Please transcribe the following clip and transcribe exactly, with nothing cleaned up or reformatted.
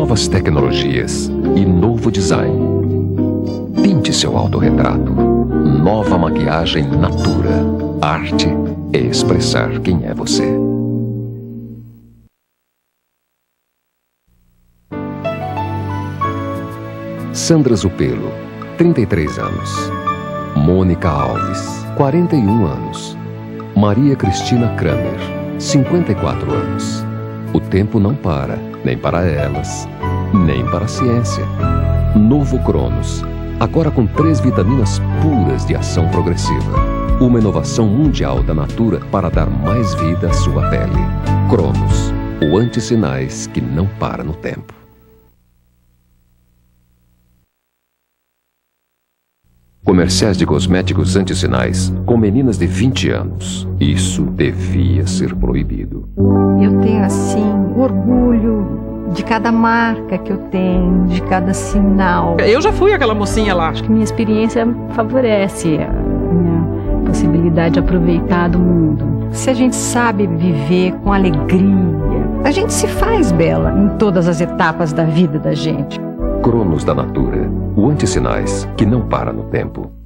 novas tecnologias e novo design. Pinte seu autorretrato. Nova maquiagem Natura. Arte é expressar quem é você. Sandra Zupelo, trinta e três anos. Mônica Alves, quarenta e um anos. Maria Cristina Kramer, cinquenta e quatro anos. O tempo não para, nem para elas, nem para a ciência. Novo Cronos, agora com três vitaminas puras de ação progressiva. Uma inovação mundial da Natura para dar mais vida à sua pele. Cronos, o anti-sinais que não para no tempo. Comerciais de cosméticos anti-sinais com meninas de vinte anos. Isso devia ser proibido. Eu tenho, assim, orgulho de cada marca que eu tenho, de cada sinal. Eu já fui aquela mocinha lá. Acho que minha experiência favorece a minha possibilidade de aproveitar do mundo. Se a gente sabe viver com alegria, a gente se faz bela em todas as etapas da vida da gente. Cronos da Natura, o anti-sinais que não para no tempo.